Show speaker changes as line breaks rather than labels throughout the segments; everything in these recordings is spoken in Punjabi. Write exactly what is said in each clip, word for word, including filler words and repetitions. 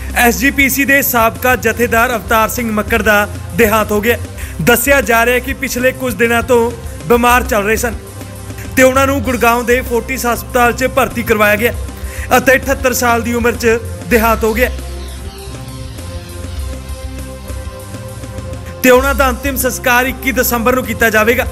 ਐਸ ਜੀ ਪੀ ਸੀ ਦੇ ਸਾਬਕਾ ਜਥੇਦਾਰ ਅਵਤਾਰ ਸਿੰਘ ਮੱਕੜ ਦਾ ਦੇਹਾਂਤ ਹੋ ਗਿਆ। ਦੱਸਿਆ ਜਾ ਰਿਹਾ ਹੈ ਕਿ ਪਿਛਲੇ ਕੁਝ ਦਿਨਾਂ ਤੋਂ ਬਿਮਾਰ ਚੱਲ ਰਹੇ ਸਨ ਤੇ ਉਹਨਾਂ ਨੂੰ ਗੁੜਗਾਉਂ ਦੇ ਫੋਰਟਿਸ ਹਸਪਤਾਲ 'ਚ ਭਰਤੀ ਕਰਵਾਇਆ ਗਿਆ ਅਤੇ ਅਠੱਤਰ ਸਾਲ ਦੀ ਉਮਰ 'ਚ ਦੇਹਾਂਤ ਹੋ ਗਿਆ ਤੇ ਉਹਨਾਂ ਦਾ ਅੰਤਿਮ ਸੰਸਕਾਰ ਇੱਕੀ ਦਸੰਬਰ ਨੂੰ ਕੀਤਾ ਜਾਵੇਗਾ।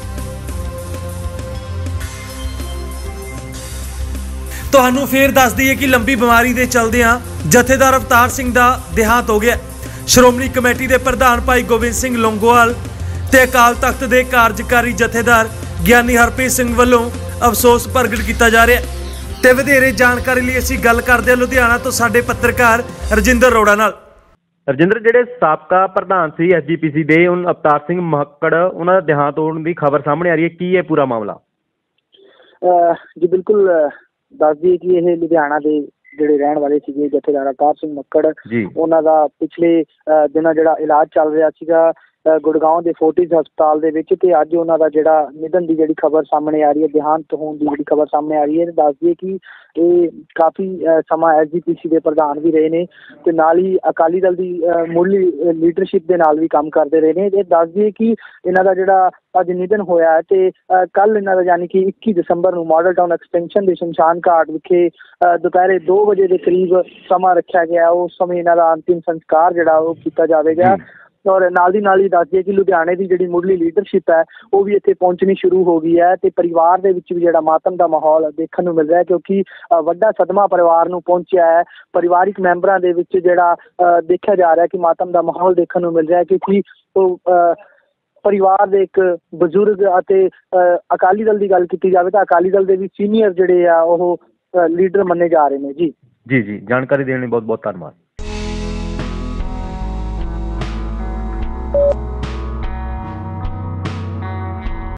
ਤੁਹਾਨੂੰ ਫੇਰ ਦੱਸ ਦਈਏ ਕਿ ਲੰਬੀ ਬਿਮਾਰੀ ਦੇ ਚਲਦਿਆਂ ਜਥੇਦਾਰ ਅਵਤਾਰ ਸਿੰਘ ਦਾ ਦੇਹਾਂਤ ਹੋ ਗਿਆ। ਸ਼੍ਰੋਮਣੀ ਕਮੇਟੀ ਦੇ ਪ੍ਰਧਾਨ ਭਾਈ ਗੋਬਿੰਦ ਸਿੰਘ ਲੌਂਗੋਵਾਲ ਤੇ ਅਕਾਲ ਤਖਤ ਦੇ ਕਾਰਜਕਾਰੀ ਜਥੇਦਾਰ ਗਿਆਨੀ ਹਰਪ੍ਰੀਤ ਸਿੰਘ ਵੱਲੋਂ ਅਫਸੋਸ ਪ੍ਰਗਟ ਕੀਤਾ ਜਾ ਰਿਹਾ ਤੇ ਵਧੇਰੇ ਜਾਣਕਾਰੀ ਲਈ ਅਸੀਂ ਗੱਲ ਕਰਦੇ ਹਾਂ ਲੁਧਿਆਣਾ ਤੋਂ ਸਾਡੇ ਪੱਤਰਕਾਰ ਰਜਿੰਦਰ ਅਰੋੜਾ ਨਾਲ।
ਰਜਿੰਦਰ, ਜਿਹੜੇ ਸਾਬਕਾ ਪ੍ਰਧਾਨ ਸੀ ਐਸ ਜੀ ਪੀ ਸੀ ਦੇ ਹੁਣ ਅਵਤਾਰ ਸਿੰਘ ਮੱਕੜ, ਉਹਨਾਂ ਦਾ ਦੇਹਾਂਤ ਹੋਣ ਦੀ ਖਬਰ ਸਾਹਮਣੇ ਆ ਰਹੀ ਹੈ। ਕੀ ਹੈ ਪੂਰਾ ਮਾਮਲਾ?
ਜੀ ਬਿਲਕੁਲ ਦੱਸ ਦਈਏ ਕਿ ਇਹ ਲੁਧਿਆਣਾ ਦੇ ਜਿਹੜੇ ਰਹਿਣ ਵਾਲੇ ਸੀਗੇ ਜਥੇਦਾਰ ਅਵਤਾਰ ਸਿੰਘ ਮੱਕੜ, ਉਹਨਾਂ ਦਾ ਪਿਛਲੇ ਦਿਨਾਂ ਜਿਹੜਾ ਇਲਾਜ ਚੱਲ ਰਿਹਾ ਸੀਗਾ ਗੁੜਗਾਉਂ ਦੇ ਫੋਰਟਿਸ ਹਸਪਤਾਲ ਦੇ ਵਿੱਚ, ਤੇ ਅੱਜ ਉਹਨਾਂ ਦਾ ਜਿਹੜਾ ਨਿਧਨ ਦੀ ਜਿਹੜੀ ਖਬਰ ਸਾਹਮਣੇ ਆ ਰਹੀ ਹੈ, ਦੇਹਾਂਤ ਹੋਣ ਦੀ ਜਿਹੜੀ ਖਬਰ ਸਾਹਮਣੇ ਆ ਰਹੀ ਹੈ। ਦੱਸ ਦਈਏ ਕਿ ਇਹ ਕਾਫੀ ਸਮਾਂ ਐਸ ਜੀ ਪੀ ਸੀ ਦੇ ਪ੍ਰਧਾਨ ਵੀ ਰਹੇ ਨੇ ਤੇ ਨਾਲ ਹੀ ਅਕਾਲੀ ਦਲ ਦੀ ਮੁੱਢਲੀ ਲੀਡਰਸ਼ਿਪ ਦੇ ਨਾਲ ਵੀ ਕੰਮ ਕਰਦੇ ਰਹੇ ਨੇ। ਇਹ ਦੱਸ ਦਈਏ ਕਿ ਇਹਨਾਂ ਦਾ ਜਿਹੜਾ ਅੱਜ ਨਿਧਨ ਹੋਇਆ ਹੈ ਤੇ ਕੱਲ ਇਹਨਾਂ ਦਾ ਯਾਨੀ ਕਿ ਇੱਕੀ ਦਸੰਬਰ ਨੂੰ ਮਾਡਲ ਟਾਊਨ ਐਕਸਟੈਂਸ਼ਨ ਦੇ ਸ਼ਮਸ਼ਾਨ ਘਾਟ ਵਿਖੇ ਦੁਪਹਿਰੇ ਦੋ ਵਜੇ ਦੇ ਕਰੀਬ ਸਮਾਂ ਰੱਖਿਆ ਗਿਆ। ਉਸ ਸਮੇਂ ਇਹਨਾਂ ਦਾ ਅੰਤਿਮ ਸੰਸਕਾਰ ਜਿਹੜਾ ਉਹ ਕੀਤਾ ਜਾਵੇਗਾ। ਔਰ ਨਾਲ ਦੀ ਨਾਲ ਹੀ ਦੱਸ ਦਈਏ ਕਿ ਲੁਧਿਆਣੇ ਦੀ ਜਿਹੜੀ ਮੁੱਢਲੀ ਲੀਡਰਸ਼ਿਪ ਹੈ ਉਹ ਵੀ ਇੱਥੇ ਪਹੁੰਚਣੀ ਸ਼ੁਰੂ ਹੋ ਗਈ ਹੈ ਤੇ ਪਰਿਵਾਰ ਦੇ ਵਿੱਚ ਵੀ ਜਿਹੜਾ ਮਾਤਮ ਦਾ ਮਾਹੌਲ ਦੇਖਣ ਨੂੰ ਮਿਲ ਰਿਹਾ ਹੈ, ਕਿਉਂਕਿ ਵੱਡਾ ਸਦਮਾ ਪਰਿਵਾਰ ਨੂੰ ਪਹੁੰਚਿਆ ਹੈ। ਪਰਿਵਾਰਿਕ ਮੈਂਬਰਾਂ ਦੇ ਵਿੱਚ ਜਿਹੜਾ ਦੇਖਿਆ ਜਾ ਰਿਹਾ ਕਿ ਮਾਤਮ ਦਾ ਮਾਹੌਲ ਦੇਖਣ ਨੂੰ ਮਿਲ ਰਿਹਾ ਹੈ, ਕਿਉਂਕਿ ਉਹ ਪਰਿਵਾਰ ਦੇ ਇੱਕ ਬਜ਼ੁਰਗ ਅਤੇ ਅਕਾਲੀ ਦਲ ਦੀ ਗੱਲ ਕੀਤੀ ਜਾਵੇ ਤਾਂ ਅਕਾਲੀ ਦਲ ਦੇ ਵੀ ਸੀਨੀਅਰ ਜਿਹੜੇ ਆ ਉਹ ਲੀਡਰ ਮੰਨੇ ਜਾ ਰਹੇ ਨੇ। ਜੀ
ਜੀ ਜੀ ਜਾਣਕਾਰੀ ਦੇਣ ਲਈ ਬਹੁਤ ਬਹੁਤ ਧੰਨਵਾਦ।